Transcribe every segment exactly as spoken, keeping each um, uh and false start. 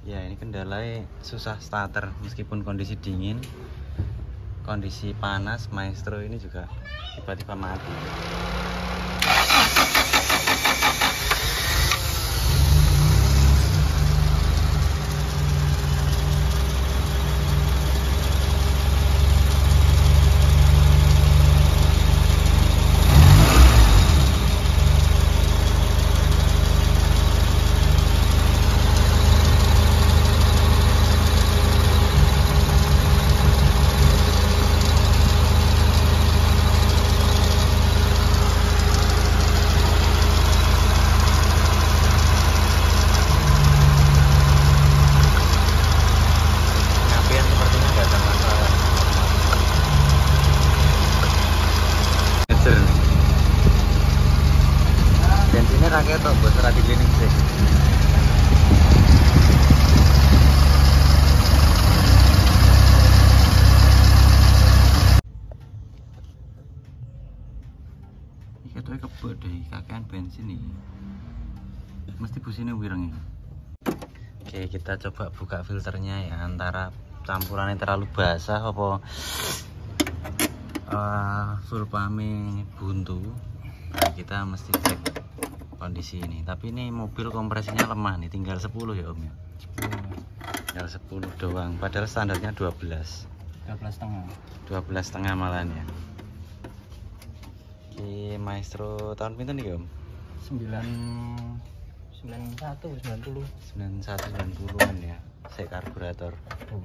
Ya ini kendalanya susah starter meskipun kondisi dingin, kondisi panas, Maestro ini juga tiba-tiba mati. Bensinnya rakyat kok buat serati cleaning sih. Iki ketoknya kebot deh, kakean bensin nih. Mesti businya wireng ya. Oke, kita coba buka filternya ya, antara campurannya terlalu basah apa uh, full pame buntu. Nah, kita mesti cek kondisi ini. Tapi ini mobil kompresinya lemah nih, tinggal sepuluh ya om ya. sepuluh. Tinggal sepuluh doang, padahal standarnya dua belas. dua belas setengah. dua belas setengah malahan ya. Oke, Maestro tahun pinten nih om? sembilan sembilan satu sembilan puluh. sembilan satu sembilan puluhan ya. Saya karburator. Oh.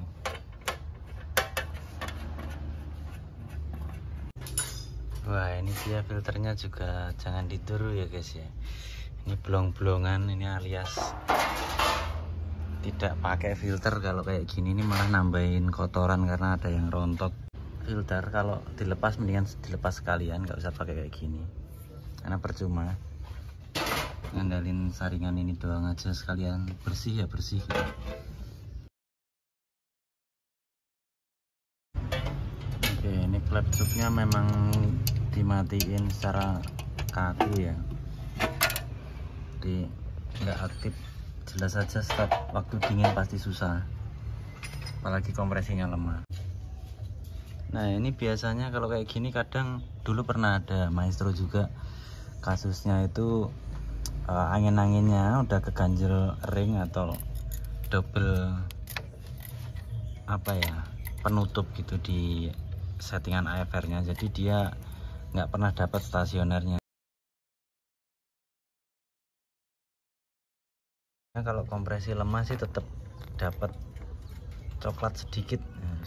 Wah, ini dia filternya juga jangan ditiru ya guys ya. Ini blong-blongan, ini alias tidak pakai filter. Kalau kayak gini ini malah nambahin kotoran karena ada yang rontok. Filter kalau dilepas mendingan dilepas sekalian, nggak usah pakai kayak gini karena percuma. Ngandalin saringan ini doang aja, sekalian bersih ya bersih gitu. Oke, ini klep tube-nya memang dimatiin secara kaku ya, jadi nggak aktif. Jelas saja start waktu dingin pasti susah, apalagi kompresinya lemah. Nah ini biasanya kalau kayak gini kadang dulu pernah ada Maestro juga kasusnya itu uh, angin-anginnya udah keganjel ring atau double apa ya penutup gitu di settingan A F R-nya, jadi dia nggak pernah dapat stasionernya. Nah, kalau kompresi lemah sih tetap dapat coklat sedikit.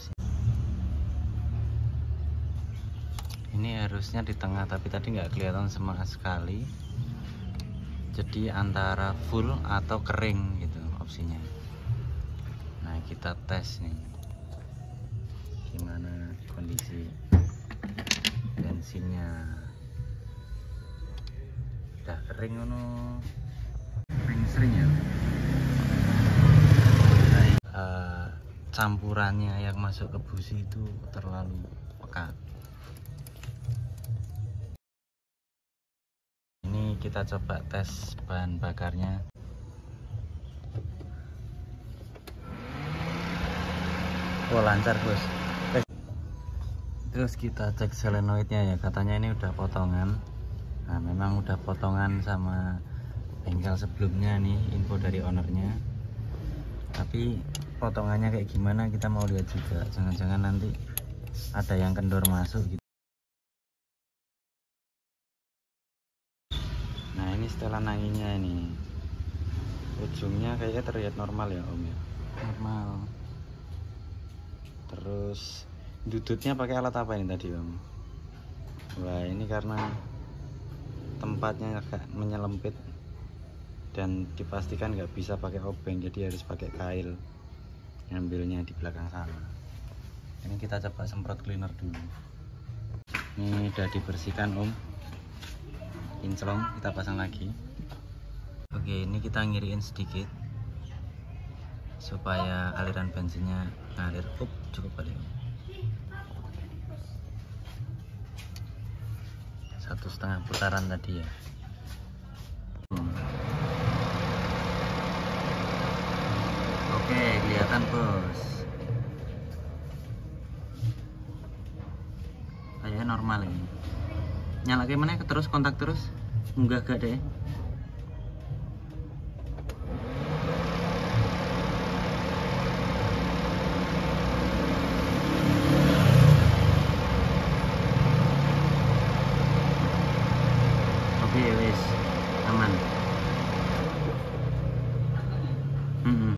Ini harusnya di tengah, tapi tadi nggak kelihatan sama sekali. Jadi antara full atau kering gitu opsinya. Nah kita tes nih gimana kondisi bensinnya. Udah kering ono, kering sering ya. Nah, uh, campurannya yang masuk ke busi itu terlalu pekat. Ini kita coba tes bahan bakarnya. Oh lancar bos. Terus kita cek solenoidnya ya, katanya ini udah potongan. Nah memang udah potongan sama bengkel sebelumnya nih, info dari ownernya. Tapi potongannya kayak gimana kita mau lihat juga, jangan-jangan nanti ada yang kendor masuk gitu. Nah ini setelan anginnya ini, ujungnya kayaknya terlihat normal ya om ya. Normal. Terus dudutnya pakai alat apa ini tadi om? Wah ini karena tempatnya agak menyelempit dan dipastikan nggak bisa pakai obeng, jadi harus pakai kail. Ngambilnya di belakang sana. Ini kita coba semprot cleaner dulu. Ini udah dibersihkan om. Kinclong kita pasang lagi. Oke, ini kita ngiriin sedikit supaya aliran bensinnya ngalir. Up, cukup kali om. Satu setengah putaran tadi ya. Hmm. Oke Oke, kelihatan bos. Kayaknya normal ini. Nyala gimana? Terus kontak terus? Enggak gak deh. Oke wes, aman. Mm-mm.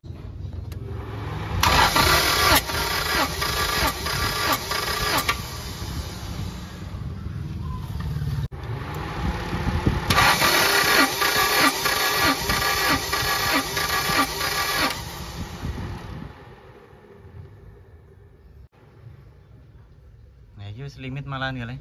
Nah, ini wis limit malahan kali.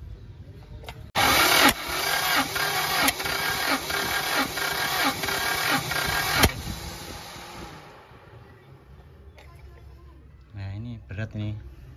Nah, ini berat nih.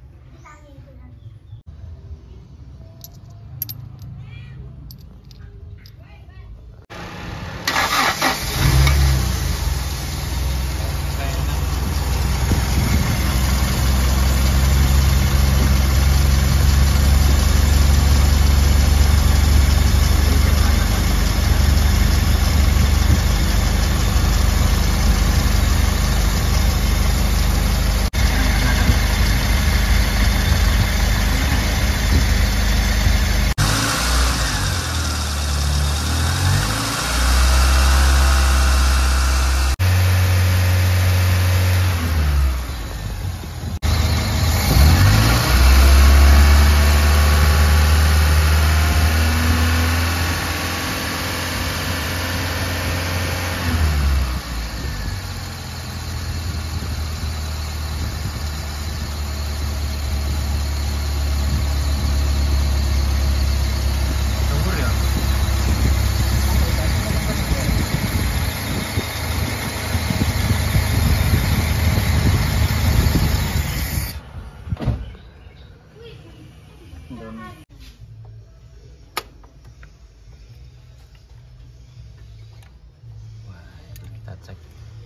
Wah, itu kita cek.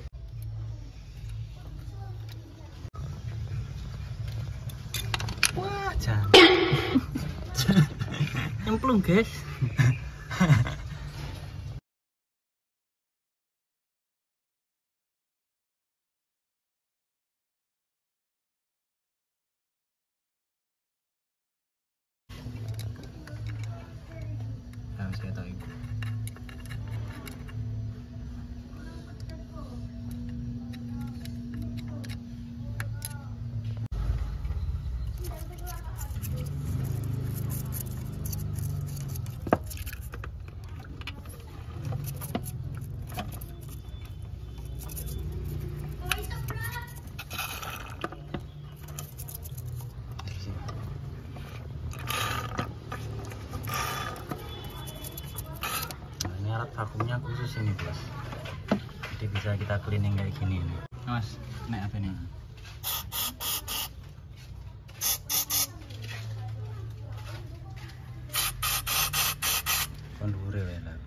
Wah, jangan. Nyemplung, guys. Nah, saya tahu ibu. Alat vakumnya khusus ini bos, jadi bisa kita cleaning kayak gini nih. Mas, naik apa nih? Kondure ya lah.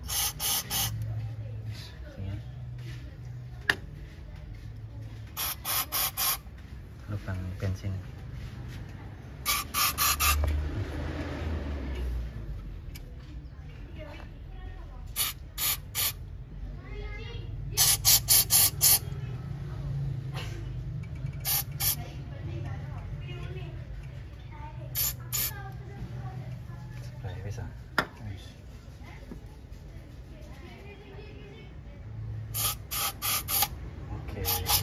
Lubang bensin. Bisa. Oke.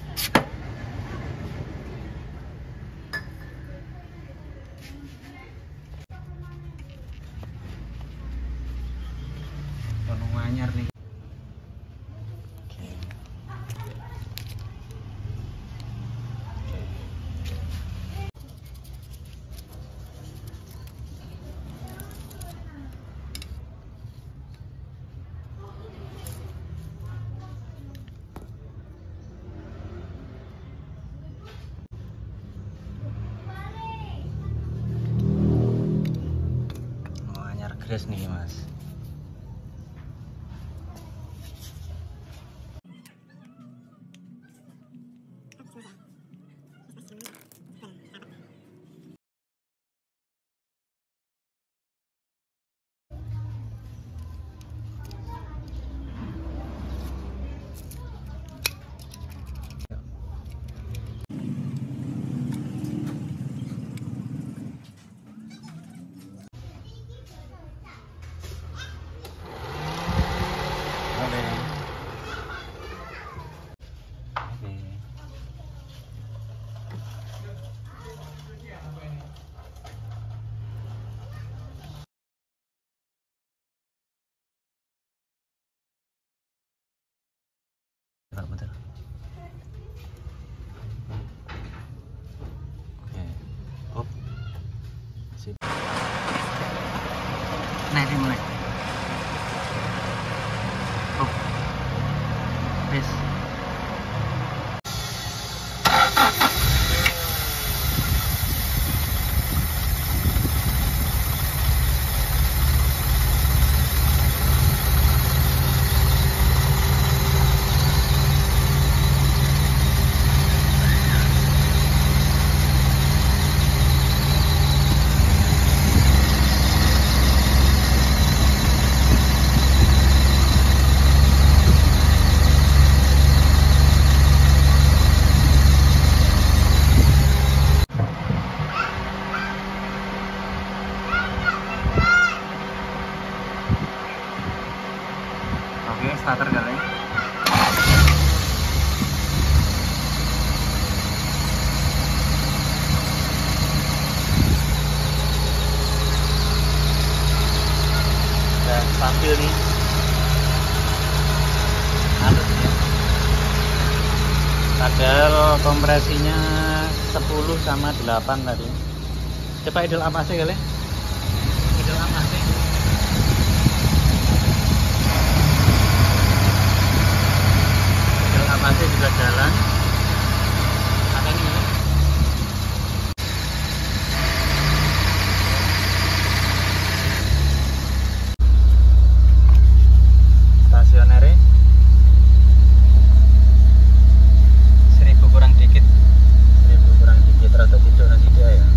Penuh anyar nih. Oke. Gres nih mas. Aku susah. Nah, ini mulai. Oh. Wis. Oke, starter kali. Udah stabil nih. Halus ya. Padahal kompresinya sepuluh sama delapan tadi. Coba idle apa sih kali? Idle apa sih? Masih juga jalan. Ada ini ya. Stasioner seribu kurang dikit. Seribu kurang dikit rata tidak nanti dia ya.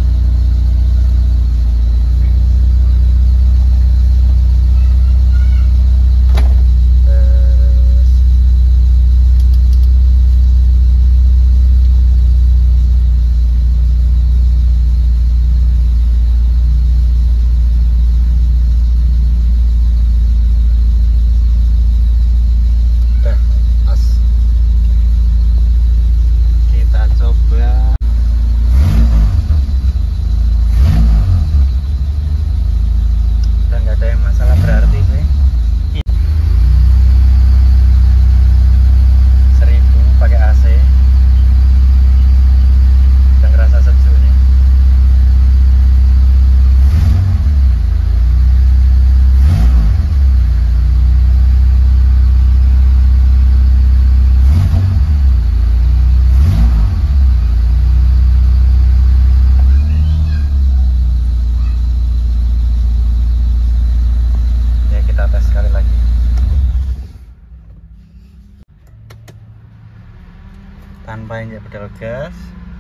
Tanpa injak pedal gas.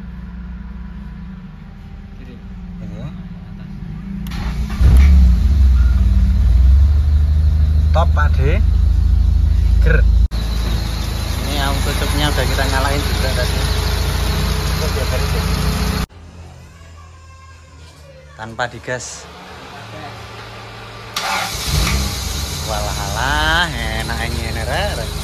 Kiri. Ini. Top Pak D. Ger. Ini auto tutupnya udah kita nyalain juga tadi. Cukup ya kali itu. Tanpa digas. Walah, enak ini, enak.